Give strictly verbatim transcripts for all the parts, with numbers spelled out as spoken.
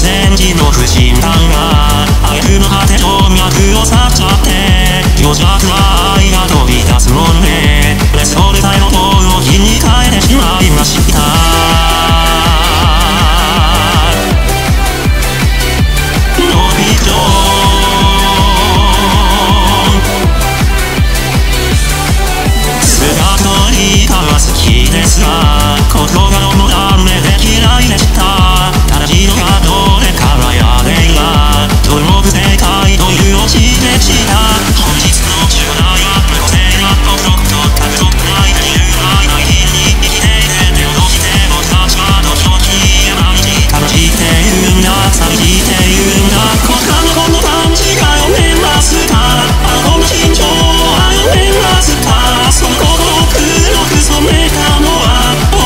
戦時の不信感が挙句の果て静脈を裂っちゃって虚弱な愛が飛び出すもんね。それさえの闘気に変えてしまいました。心がのダメで嫌いでした。ただ色がどれからやれがどれも不正解という教えでした。本日の主題は無個性な僕のこと獲得ない理由はない日に生きていて手を閉じて僕たちは土俵にや毎日楽しいって言うんだ寂しいって言うんだ。こちらのこのパンチが読めますか。あの子の心情は読めますか。その心を黒く染めたのは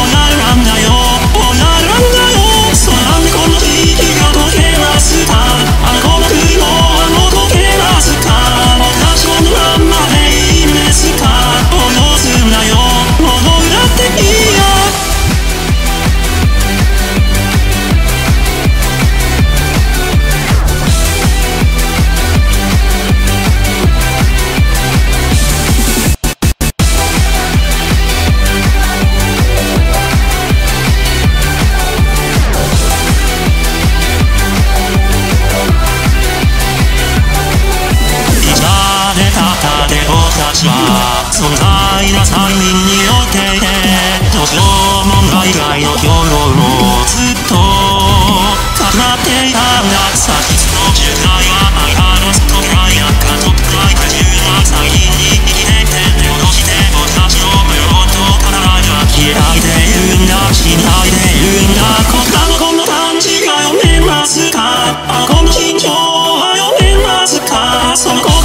存在な催眠によっていてどうしようもないぐらいの強豪もずっとかなっていたんだ。昨日の渋滞はマイハードずっと嫌いな家族くらい不自由な催眠に生きていて手を閉じて僕たちの無用と体が消えないで言うんだ死んないで言うんだ。こちらのこのパンチが読めますか。あの子の心情は読めますか。その子